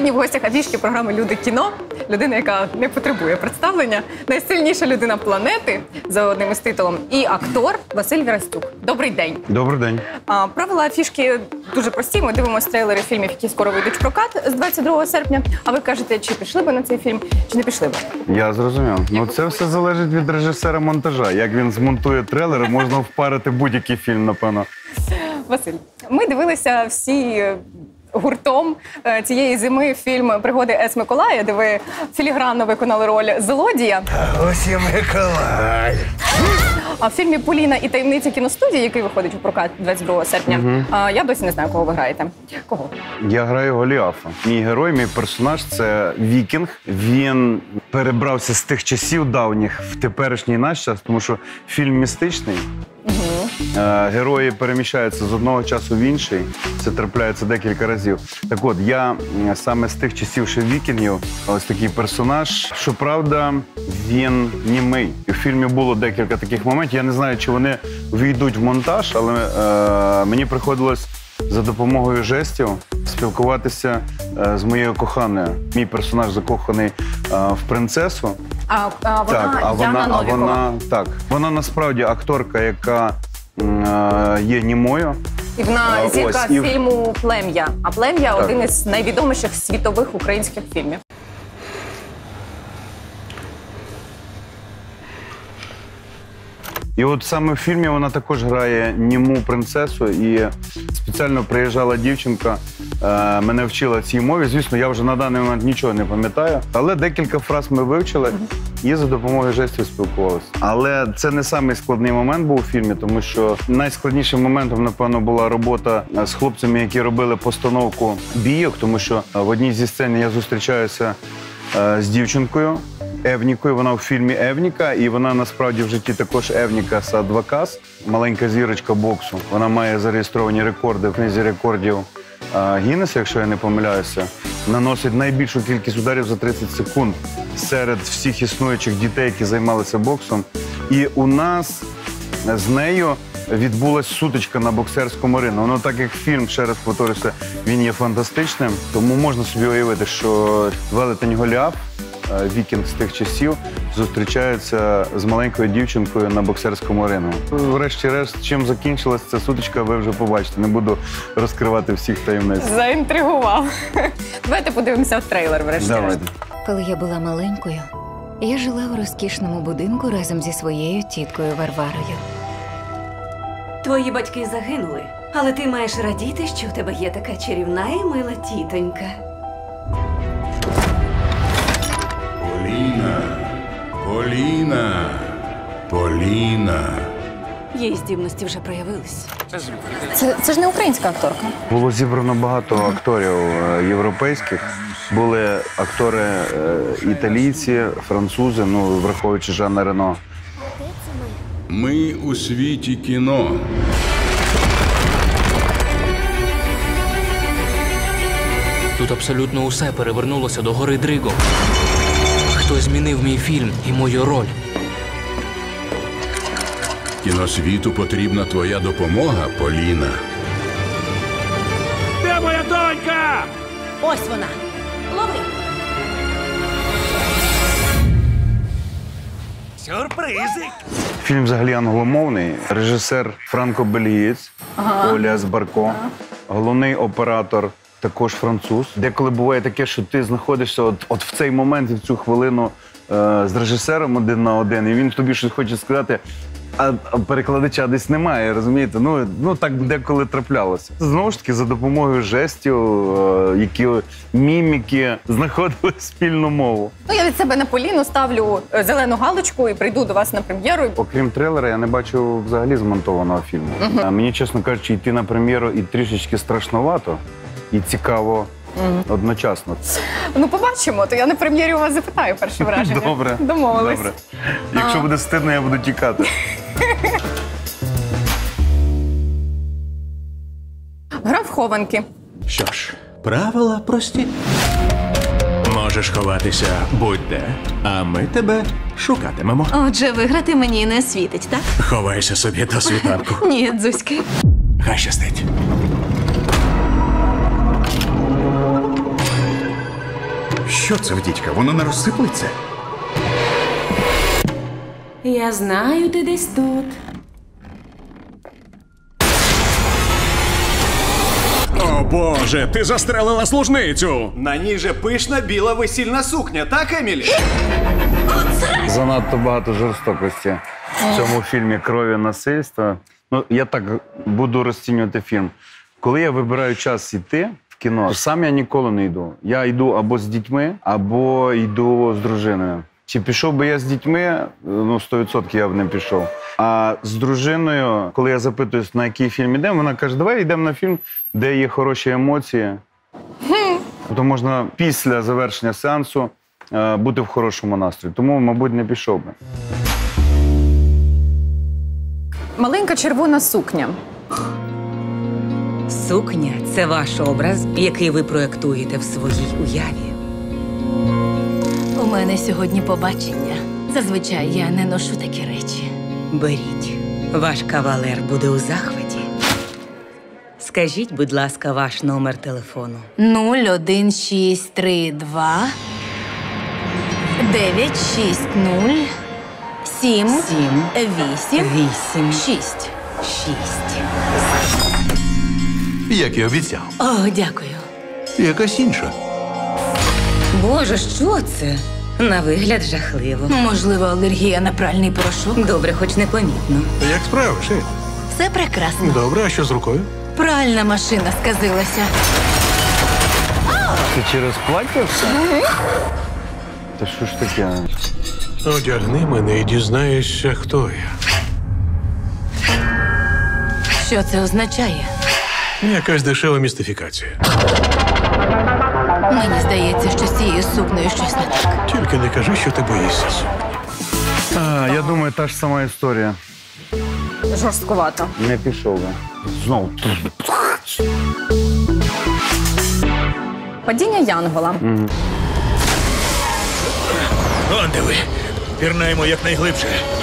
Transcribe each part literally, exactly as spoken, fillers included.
Сьогодні в гостях афішки програми «Люди кіно». Людина, яка не потребує представлення. Найсильніша людина планети за одним із титулом. І актор Василь Вірастюк. Добрий день. Добрий день. А, правила афішки дуже прості. Ми дивимося трейлери фільмів, які скоро вийдуть в прокат з двадцять другого серпня. А ви кажете, чи пішли би на цей фільм, чи не пішли б? Я зрозумів. Ну, це все залежить від режисера монтажа. Як він змонтує трейлери, можна впарити будь-який фільм, напевно. Василь, ми дивилися всі гуртом цієї зими фільм «Пригоди С. Миколая», де ви філігранно виконали роль злодія. Ось і Миколай. А в фільмі «Поліна і таємниці кіностудії», який виходить у прокат двадцять другого серпня, угу. я досі не знаю, кого ви граєте. Кого? Я граю Голіафа. Мій герой, мій персонаж – це вікінг. Він перебрався з тих часів давніх в теперішній наш час, тому що фільм містичний. Угу. Герої переміщаються з одного часу в інший. Це трапляється декілька разів. Так от, я саме з тих часів, що вікінгів, ось такий персонаж. Щоправда, він німий. І в фільмі було декілька таких моментів. Я не знаю, чи вони війдуть в монтаж, але е, мені приходилось за допомогою жестів спілкуватися е, з моєю коханою. Мій персонаж закоханий е, в принцесу. А, а вона так, а Яна вона, а Новікова. вона, так, вона насправді акторка, яка е, є німою. І вона А, зірка ось, і... фільму «Плем'я». А «Плем'я» – один із найвідоміших світових українських фільмів. І от саме в фільмі вона також грає німу принцесу, і спеціально приїжджала дівчинка, е, мене вчила цій мові. Звісно, я вже на даний момент нічого не пам'ятаю, але декілька фраз ми вивчили і за допомогою жестів спілкувалися. Але це не самий складний момент був у фільмі, тому що найскладнішим моментом, напевно, була робота з хлопцями, які робили постановку бійок, тому що в одній зі сцен я зустрічаюся е, з дівчинкою, Евнікою, вона в фільмі Евніка, і вона насправді в житті також Евніка Садвакас, маленька зірочка боксу. Вона має зареєстровані рекорди в книзі рекордів Гіннеса, якщо я не помиляюся. Наносить найбільшу кількість ударів за тридцять секунд серед всіх існуючих дітей, які займалися боксом. І у нас з нею відбулася сутичка на боксерському ринку. Воно так як фільм, ще раз повторюся, він є фантастичним, тому можна собі уявити, що велетень Голіаф, вікінг з тих часів, зустрічається з маленькою дівчинкою на боксерському рингу. Врешті-решт, чим закінчилась ця сутичка, ви вже побачите. Не буду розкривати всіх таємниць. Заінтригував. Давайте подивимося в трейлер, врешті-решт. Давайте. Коли я була маленькою, я жила у розкішному будинку разом зі своєю тіткою Варварою. Твої батьки загинули, але ти маєш радіти, що у тебе є така чарівна і мила тітонька. Поліна, Поліна, Поліна. Її здібності вже проявились. Це, це ж не українська акторка. Було зібрано багато акторів е, європейських. Були актори е, італійці, французи, ну, враховуючи Жанна Рено. Ми у світі кіно. Тут абсолютно усе перевернулося до гори Дригом. Хтось змінив мій фільм і мою роль. Кіносвіту потрібна твоя допомога, Поліна. Де моя донька? Ось вона. Лови. Сюрпризик. Фільм взагалі англомовний. Режисер франко-бельгієць Ага. Оляс Барко. Ага. Головний оператор також француз. Деколи буває таке, що ти знаходишся от, от в цей момент і в цю хвилину е, з режисером один на один, і він тобі щось хоче сказати, а, а перекладача десь немає, розумієте? Ну, ну так деколи траплялося. Знову ж таки, за допомогою жестів, е, які міміки знаходили спільну мову. Ну, я від себе на Поліну ставлю зелену галочку і прийду до вас на прем'єру. Окрім трейлера, я не бачив взагалі змонтованого фільму. Uh-huh. А мені, чесно кажучи, йти на прем'єру і трішечки страшновато, і цікаво uh-huh. одночасно. Ну, побачимо, то я на прем'єрі у вас запитаю перше враження. Добре. Домовились. Добре. Якщо а... буде стидно, я буду тікати. Гра в хованки. Що ж, правила прості. Можеш ховатися будь-де, а ми тебе шукатимемо. Отже, виграти мені не світить, так? Ховайся собі до світанку. Ні, Дзузьки. Хай щастить. Що це в дідька? Воно не розсиплеться? Я знаю, ти десь тут. О боже, ти застрелила служницю! На ній же пишна біла весільна сукня, так, Емілі? Занадто багато жорстокості в цьому фільмі «Крові, насильства». Ну, я так буду розцінювати фільм. Коли я вибираю час йти в кіно, сам я ніколи не йду. Я йду або з дітьми, або йду з дружиною. Чи пішов би я з дітьми, ну, сто відсотків я б не пішов. А з дружиною, коли я запитуюсь, на який фільм йдемо, вона каже, давай йдемо на фільм, де є хороші емоції. То можна після завершення сеансу е, бути в хорошому настрої. Тому, мабуть, не пішов би. Маленька червона сукня. Сукня – це ваш образ, який ви проєктуєте в своїй уяві. У мене сьогодні побачення. Зазвичай я не ношу такі речі. Беріть. Ваш кавалер буде у захваті. Скажіть, будь ласка, ваш номер телефону. нуль один шість три два дев'ять шість нуль сім Сім. вісім Вісім. шість. Шість. Як і обіцяв. О, дякую. Якась інша. Боже, що це? На вигляд жахливо. Можливо, алергія на пральний порошок. Добре, хоч непомітно. Як справи, шеф? Все прекрасно. Добре, а що з рукою? Пральна машина сказилася. Це через плаття все? Та що ж таке? Одягни мене і дізнаєшся, хто я. Що це означає? Якась дешева містифікація. Мені здається, що з цією сукнею щось не так. Тільки не кажи, що ти боїшся. А, я думаю, та ж сама історія. Жорсткувато. Не пішов би. Знову. Падіння Янгола. Он диви. Пірнаємо якнайглибше.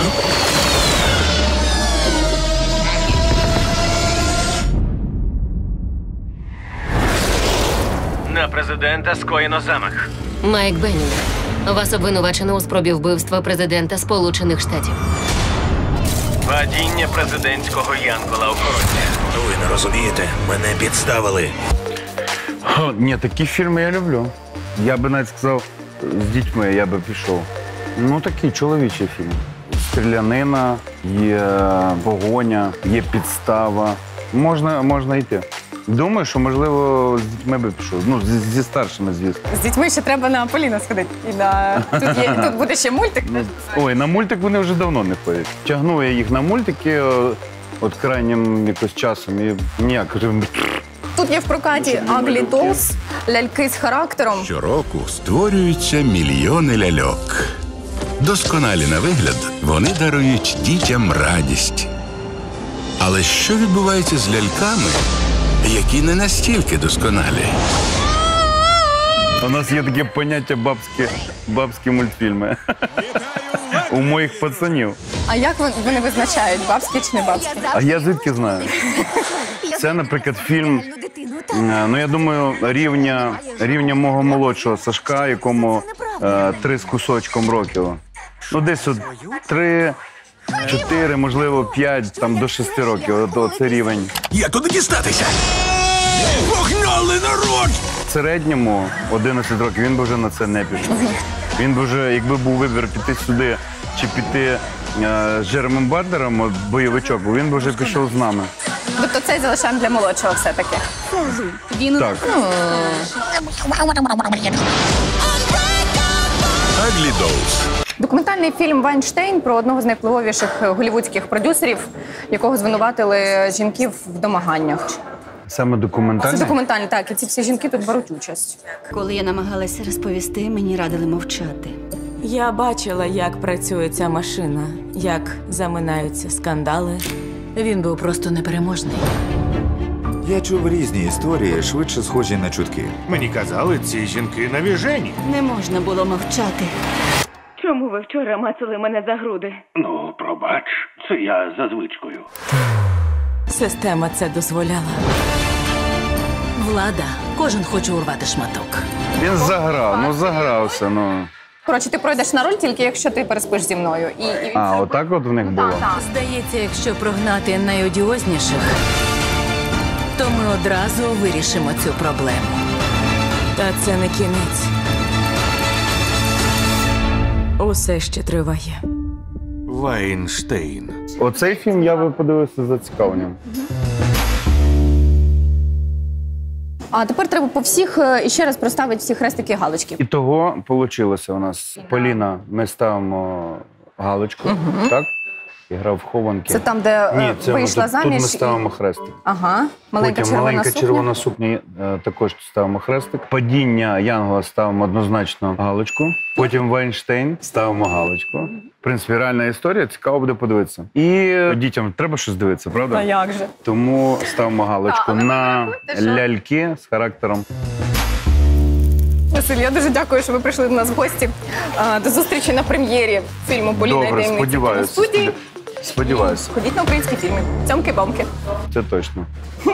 На президента скоєно замах. Майк Беннінг, вас обвинувачено у спробі вбивства президента Сполучених Штатів. Падіння президентського янгола-охоронця. Ви не розумієте, мене підставили. О, ні, такі фільми я люблю. Я би навіть сказав, з дітьми я би пішов. Ну, такий чоловічий фільм. Стрілянина, є погоня, є підстава. Можна, можна йти. Думаю, що, можливо, з дітьми би пішов. Ну, зі, зі старшими, звісно. З дітьми ще треба на Поліна сходити. І на... тут, є... тут буде ще мультик. Ой, на мультик вони вже давно не ходять. Тягнув я їх на мультики от крайнім якось часом і ніяк. Тут є в прокаті Ugly Dolls, ляльки з характером. Щороку створюються мільйони ляльок. Досконалі на вигляд, вони дарують дітям радість. Але що відбувається з ляльками, які не настільки досконалі? У нас є таке поняття бабські, бабські мультфільми. У моїх пацанів. А як вони визначають, бабські чи не бабські? А я звідки знаю? Це, наприклад, фільм, ну, я думаю, рівня, рівня мого молодшого Сашка, якому е, три з кусочком років. Ну, десь от три, чотири, можливо, п'ять, там, до шести років. От, от це рівень. Як туди дістатися? Погнали, народ! В середньому одинадцять років він би вже на це не пішов. Він би вже, якби був вибір піти сюди чи піти е, з Джеремом Бардером, от, бойовичок, він би вже пішов з нами. Тобто цей залишаємо для молодшого все-таки? Він... Так. Ugly Dolls. Документальний фільм «Вайнштейн» про одного з найвпливовіших голівудських продюсерів, якого звинуватили жінки в домаганнях. Саме документальний? Це документальний, так. І ці всі жінки тут беруть участь. Коли я намагалася розповісти, мені радили мовчати. Я бачила, як працює ця машина, як заминаються скандали. Він був просто непереможний. Я чув різні історії, швидше схожі на чутки. Мені казали, ці жінки навіжені. Не можна було мовчати. Чому ви вчора мацали мене за груди? Ну, пробач, це я за звичкою. Система це дозволяла. Влада. Кожен хоче урвати шматок. Він заграв, ну загрався, ну. Коротше, ти пройдеш на роль тільки якщо ти переспиш зі мною. І, і А, отак от в них було? Здається, якщо прогнати найодіозніших, то ми одразу вирішимо цю проблему. Та це не кінець. Усе ще триває. Вайнштейн. Оцей фільм я би подивився з зацікавленням. А тепер треба по всіх е, іще раз проставити всі хрестики і галочки. І того вийшло у нас. Поліна, ми ставимо галочку, Мгм. так? І грав в хованки. Це там, де Ні, е, це ми вийшла тут, заміж. тут ми і- ставимо хрестик. Ага, маленька Потім червона маленька сукня. червона сукня, е, також ставимо хрестик. Падіння Янгола ставимо однозначно галочку. Потім Вайнштейн ставимо галочку. В принципі, реальна історія, цікаво буде подивитися. І дітям треба щось дивитися, правда? А як же? Тому ставимо галочку Так, але ви на рахуйте, що- ляльки з характером. Василь, я дуже дякую, що ви прийшли до нас в гості. А, До зустрічі на прем'єрі фільму «Поліна і Добре, таємниці сподіваюся. студії». Сподіваюся, Ходіть на українські фільми. Цьомки-бомки. це точно.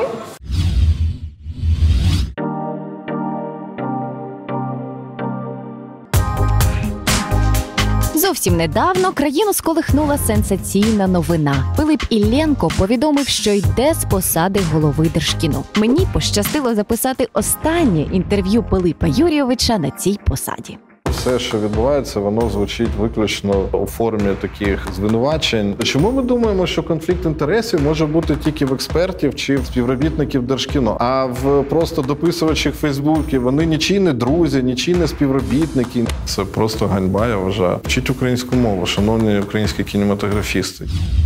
Зовсім недавно країну сколихнула сенсаційна новина. Пилип Іллєнко повідомив, що йде з посади голови Держкіно. Мені пощастило записати останнє інтерв'ю Пилипа Юрійовича на цій посаді. Все, що відбувається, воно звучить виключно у формі таких звинувачень. Чому ми думаємо, що конфлікт інтересів може бути тільки в експертів чи в співробітників Держкіно? А в просто дописувачів Фейсбуці вони нічі не друзі, нічі не співробітники. Це просто ганьба, я вважаю. Вчіть українську мову, шановні українські кінематографісти.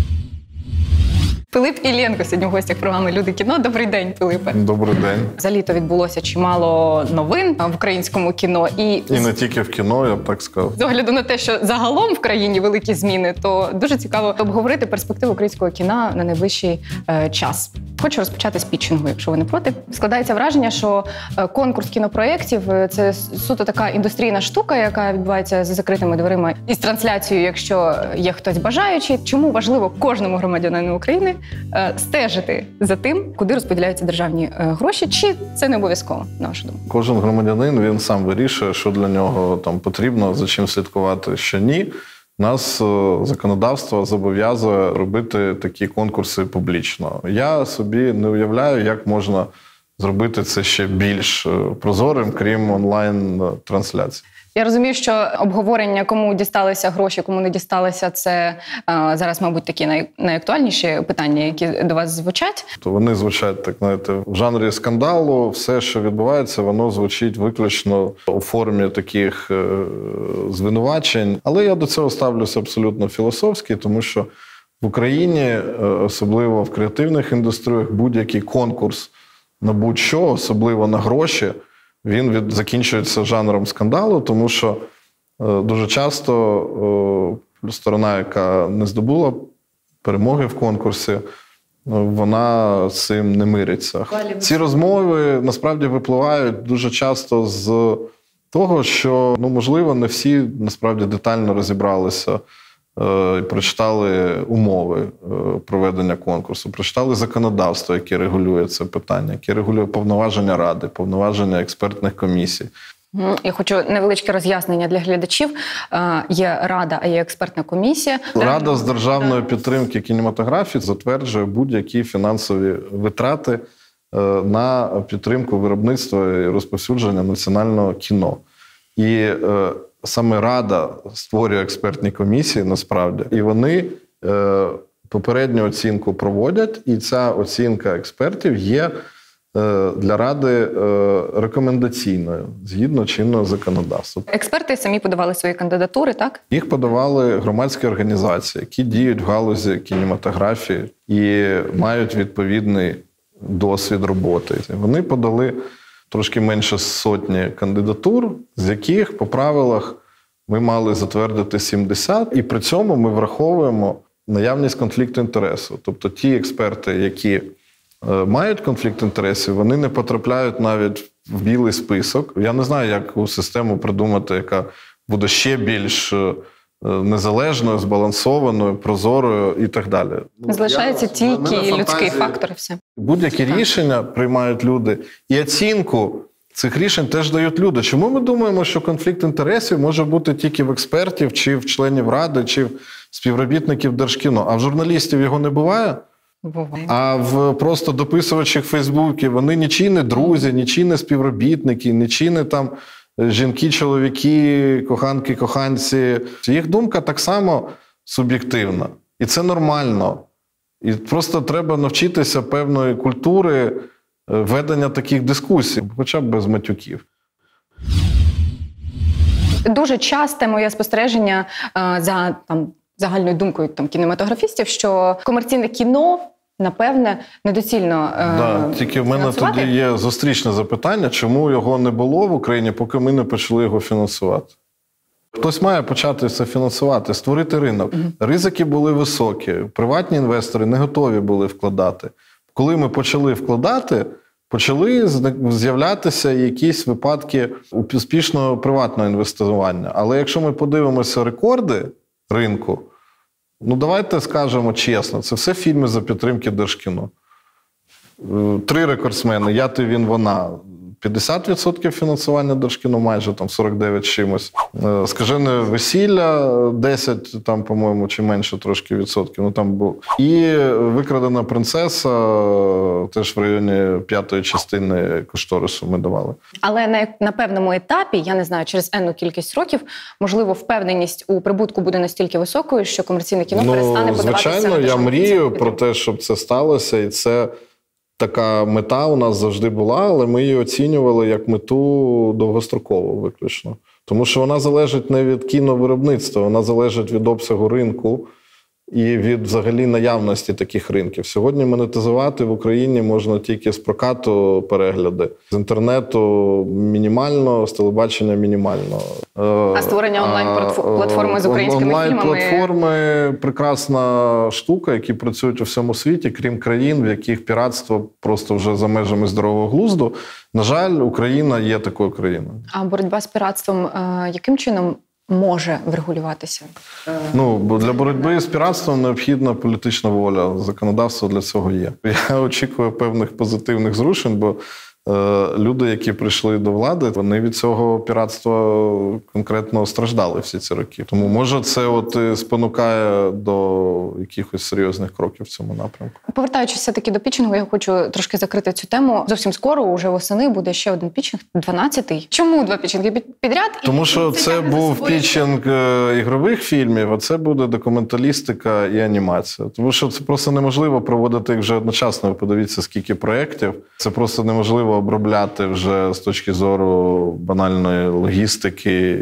Пилип Іллєнко сьогодні в гостях програми «Люди кіно». Добрий день, Пилипе. Добрий день. За літо відбулося чимало новин в українському кіно. І, І не тільки в кіно, я б так сказав. з огляду на те, що загалом в країні великі зміни, то дуже цікаво обговорити перспективу українського кіна на найближчий е, час. Хочу розпочати з пітчингу, якщо ви не проти. Складається враження, що е, конкурс кінопроєктів е, – це суто така індустрійна штука, яка відбувається за закритими дверима із трансляцією, якщо є хтось бажаючий. Чому важливо кожному громадянину України е, стежити за тим, куди розподіляються державні е, гроші, чи це не обов'язково, на вашу думку? Кожен громадянин, він сам вирішує, що для нього там потрібно, за чим слідкувати, що ні. Нас е, законодавство зобов'язує робити такі конкурси публічно. Я собі не уявляю, як можна зробити це ще більш е, прозорим, крім онлайн-трансляцій. Я розумію, що обговорення, кому дісталися гроші, кому не дісталися, це е, зараз, мабуть, такі най, найактуальніші питання, які до вас звучать. То вони звучать, так знаєте, в жанрі скандалу. Все, що відбувається, воно звучить виключно у формі таких е, звинувачень. Але я до цього ставлюся абсолютно філософськи, тому що в Україні, е, особливо в креативних індустріях, будь-який конкурс на будь-що, особливо на гроші, він від, закінчується жанром скандалу, тому що е, дуже часто е, сторона, яка не здобула перемоги в конкурсі, е, вона з цим не мириться. Ці розмови насправді випливають дуже часто з того, що, ну, можливо, не всі насправді детально розібралися і прочитали умови проведення конкурсу, прочитали законодавство, яке регулює це питання, яке регулює повноваження ради, повноваження експертних комісій. Я хочу невеличке роз'яснення для глядачів. Є рада, а є експертна комісія. Рада з державної підтримки кінематографії затверджує будь-які фінансові витрати на підтримку виробництва і розповсюдження національного кіно. І саме Рада створює експертні комісії, насправді, і вони е, попередню оцінку проводять, і ця оцінка експертів є е, для Ради е, рекомендаційною, згідно чинного законодавства. Експерти самі подавали свої кандидатури, так? Їх подавали громадські організації, які діють в галузі кінематографії і мають відповідний досвід роботи. Вони подали трошки менше сотні кандидатур, з яких по правилах ми мали затвердити сімдесят, і при цьому ми враховуємо наявність конфлікту інтересу. Тобто ті експерти, які е, мають конфлікт інтересів, вони не потрапляють навіть в білий список. Я не знаю, як у систему придумати, яка буде ще більш е, незалежною, збалансованою, прозорою і так далі. Залишається тільки людський фактор і все. Будь-які рішення приймають люди, і оцінку цих рішень теж дають люди. Чому ми думаємо, що конфлікт інтересів може бути тільки в експертів, чи в членів ради, чи в співробітників Держкіно, а в журналістів його не буває? Буває. А в просто дописувачів в Фейсбуці вони нічі не друзі, нічі не співробітники, нічі не там жінки, чоловіки, коханки, коханці. Їх думка так само суб'єктивна. І це нормально. І просто треба навчитися певної культури ведення таких дискусій, хоча б без матюків. Дуже часте моє спостереження е, за там, загальною думкою там, кінематографістів, що комерційне кіно, напевне, недоцільно е, да, тільки в мене тоді є зустрічне запитання, чому його не було в Україні, поки ми не почали його фінансувати. Хтось має почати це фінансувати, створити ринок. Mm-hmm. Ризики були високі, приватні інвестори не готові були вкладати. Коли ми почали вкладати, почали з'являтися якісь випадки успішного приватного інвестування. Але якщо ми подивимося рекорди ринку, ну давайте скажемо чесно, це все фільми за підтримки Держкіно. Три рекордсмени, я, ти, він, вона. п'ятдесят відсотків фінансування Держкіно, майже там сорок дев'ять чимось. Скажене весілля, десять там, по-моєму, чи менше трошки відсотків. Ну, там був. І викрадена принцеса, теж в районі п'ятої частини кошторису ми давали. Але на, на певному етапі, я не знаю, через енну кількість років, можливо, впевненість у прибутку буде настільки високою, що комерційне кіно ну, перестане подаватися. Звичайно, я мрію про те, щоб це сталося, і це така мета у нас завжди була, але ми її оцінювали як мету довгострокову виключно. Тому що вона залежить не від кіновиробництва, вона залежить від обсягу ринку і від взагалі наявності таких ринків. Сьогодні монетизувати в Україні можна тільки з прокату перегляди, з інтернету мінімально, з телебачення мінімально. А створення онлайн-платформи з українськими онлайн фільмами? Онлайн-платформи – прекрасна штука, які працюють у всьому світі, крім країн, в яких піратство просто вже за межами здорового глузду. На жаль, Україна є такою країною. А боротьба з піратством яким чином може врегулюватися? Ну, бо для боротьби з піратством необхідна політична воля. Законодавство для цього є. Я очікую певних позитивних зрушень, бо е, люди, які прийшли до влади, вони від цього піратства конкретно страждали всі ці роки. Тому, може, це от спонукає до якихось серйозних кроків в цьому напрямку. Повертаючись все-таки до пітчингу, я хочу трошки закрити цю тему. Зовсім скоро, уже восени, буде ще один пітчинг, дванадцятий. Чому два пітчинги підряд? Тому що це, це був пітчинг ігрових фільмів, а це буде документалістика і анімація. Тому що це просто неможливо проводити їх вже одночасно. Ви подивіться, скільки проєктів. Це просто неможливо обробляти вже з точки зору банальної логістики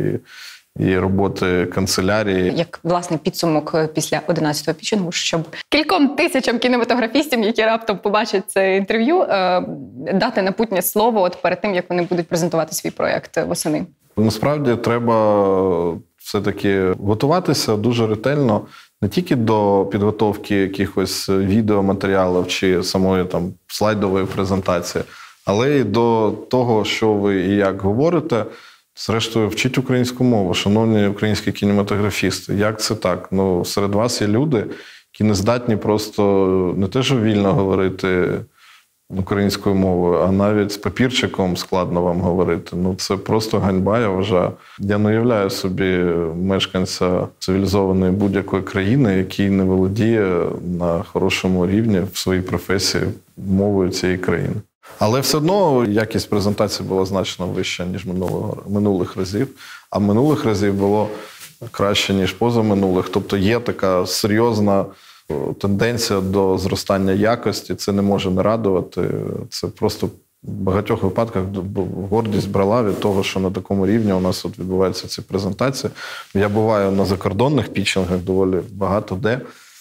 і роботи канцелярії. Як, власне, підсумок після одинадцятого пітчингу, щоб кільком тисячам кінематографістів, які раптом побачать це інтерв'ю, дати напутнє слово от перед тим, як вони будуть презентувати свій проєкт восени? Насправді, треба все-таки готуватися дуже ретельно не тільки до підготовки якихось відеоматеріалів чи самої там слайдової презентації, але й до того, що ви і як говорите. Зрештою, вчіть українську мову, шановні українські кінематографісти. Як це так? Ну, серед вас є люди, які не здатні просто не те, що вільно говорити українською мовою, а навіть з папірчиком складно вам говорити. Ну, це просто ганьба, я вважаю. Я не уявляю собі мешканця цивілізованої будь-якої країни, який не володіє на хорошому рівні в своїй професії мовою цієї країни. Але все одно якість презентації була значно вища, ніж минулого, минулих разів. А минулих разів було краще, ніж позаминулих. Тобто є така серйозна тенденція до зростання якості. Це не може не радувати. Це просто в багатьох випадках гордість брала від того, що на такому рівні у нас от відбуваються ці презентації. Я буваю на закордонних пітчингах доволі багато де,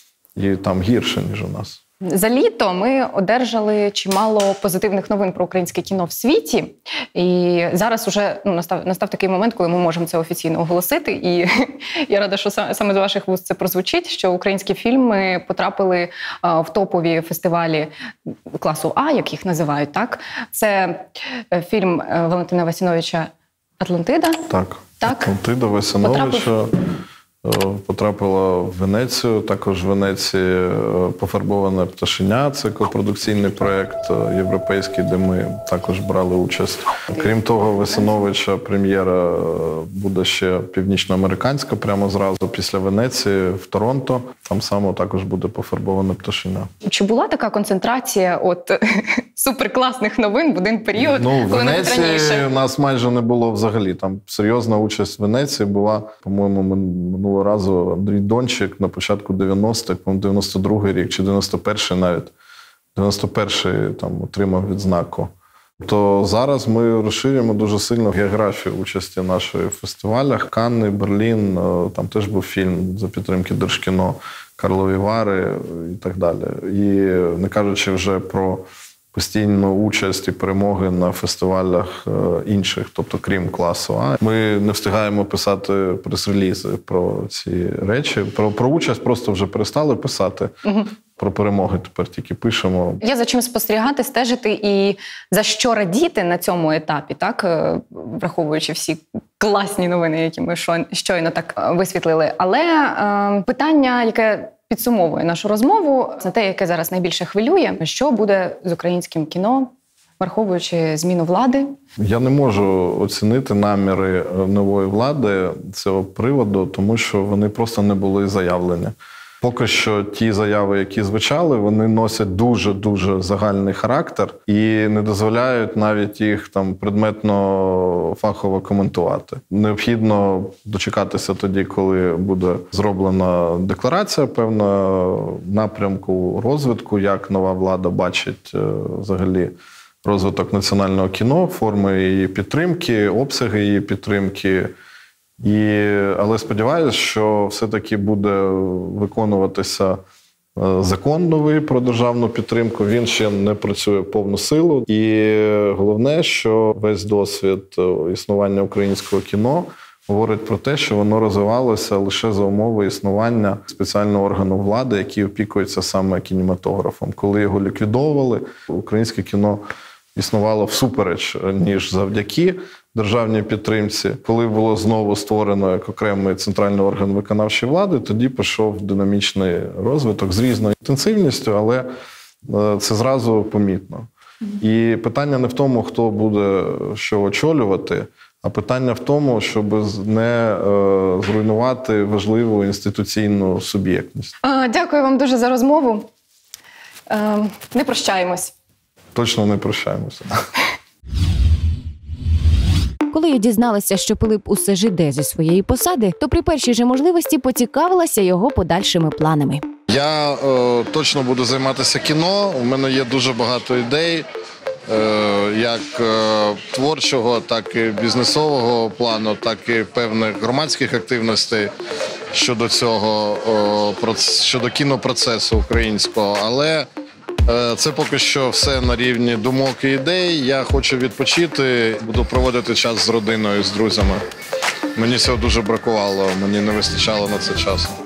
і там гірше, ніж у нас. За літо ми одержали чимало позитивних новин про українське кіно в світі. І зараз уже ну, настав, настав такий момент, коли ми можемо це офіційно оголосити. І я рада, що саме з ваших вуст це прозвучить, що українські фільми потрапили в топові фестивалі класу А, як їх називають, так? Це фільм Валентина Васіновича «Атлантида». Так, так? «Атлантида» Васіновича. Потрапив... Потрапила в Венецію, також в Венеції «Пофарбоване пташеня». Це копродукційний проєкт європейський, де ми також брали участь. Крім того, Весиновича прем'єра буде ще північноамериканська, прямо зразу після Венеції в Торонто. Там само також буде «Пофарбоване пташеня». Чи була така концентрація от суперкласних новин в один період? Ну, в коли Венеції раніше? нас майже не було взагалі. Там серйозна участь в Венеції була, по-моєму, минулого разу Андрій Дончик на початку дев'яностих, по-моєму, дев'яносто другий рік чи дев'яносто перший навіть. дев'яносто перший там отримав відзнаку. То зараз ми розширюємо дуже сильно географію участі нашої в фестивалях. Канни, Берлін, там теж був фільм за підтримки Держкіно, Карлові Вари і так далі. І не кажучи вже про постійну участь і перемоги на фестивалях інших, тобто крім класу А. Ми не встигаємо писати прес-релізи про ці речі. Про, про участь просто вже перестали писати. Угу. Про перемоги тепер тільки пишемо. Є за чим спостерігати, стежити і за що радіти на цьому етапі, так? Враховуючи всі класні новини, які ми щойно так висвітлили. Але е, питання, яке підсумовує нашу розмову, це те, яке зараз найбільше хвилює. Що буде з українським кіно, враховуючи зміну влади? Я не можу оцінити наміри нової влади цього приводу, тому що вони просто не були заявлені. Поки що ті заяви, які звучали, вони носять дуже-дуже загальний характер і не дозволяють навіть їх там предметно, фахово коментувати. Необхідно дочекатися тоді, коли буде зроблена декларація, певна напрямку розвитку, як нова влада бачить взагалі розвиток національного кіно, форми її підтримки, обсяги її підтримки. І, але сподіваюся, що все-таки буде виконуватися закон новий про державну підтримку. Він ще не працює повну силу. І головне, що весь досвід існування українського кіно говорить про те, що воно розвивалося лише за умови існування спеціального органу влади, який опікується саме кінематографом. Коли його ліквідовували, українське кіно існувало всупереч, ніж завдяки державній підтримці. Коли було знову створено як окремий центральний орган виконавчої влади, тоді пішов динамічний розвиток з різною інтенсивністю, але це зразу помітно. І питання не в тому, хто буде що очолювати, а питання в тому, щоб не зруйнувати важливу інституційну суб'єктність. Дякую вам дуже за розмову. Не прощаємось. Точно не прощаємося. Коли я дізналася, що Пилип усе ж іде зі своєї посади, то при першій же можливості поцікавилася його подальшими планами. Я е, точно буду займатися кіно. У мене є дуже багато ідей, е, як е, творчого, так і бізнесового плану, так і певних громадських активностей щодо цього, е, щодо кінопроцесу українського. Але це поки що все на рівні думок і ідей. Я хочу відпочити, буду проводити час з родиною, з друзями. Мені цього дуже бракувало, мені не вистачало на це часу.